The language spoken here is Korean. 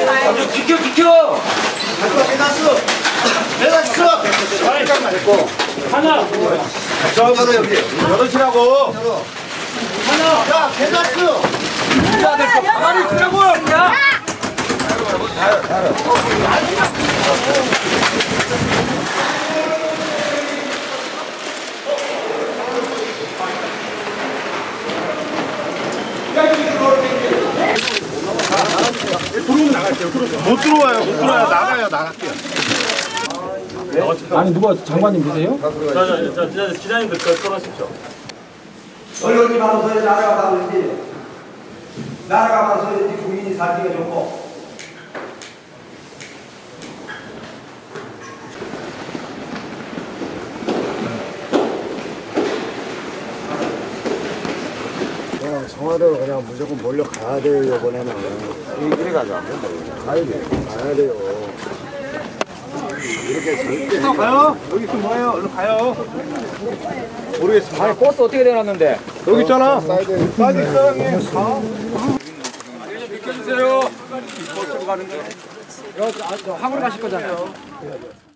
비켜 비켜. 계단수 하나. 저거는 여기 열어치라고. 하나. 야 계단수 가만히 있으라고. 들어오면 나갈게요. 못 들어와요. 못 들어와요. 나갈게요. 아니 누가 장관님 계세요? 저 기자님들 끌어십시오. 언론이 많아서 나라가 많은지 나라가 많아서 국민이 살기가 좋고 청와대로 그냥 무조건 몰려가야 돼요. 이번에는 이래 가자. 가야 돼요. 이렇게 절대 가요? 여기 있으면 뭐예요? 얼른 가요. 모르겠습니다. 아니 버스 어떻게 내놨는데? 여기 있잖아. 사이드 있어 형님. 가. 비켜주세요. 버스로 가는 거. 저 항으로 가실 거잖아요.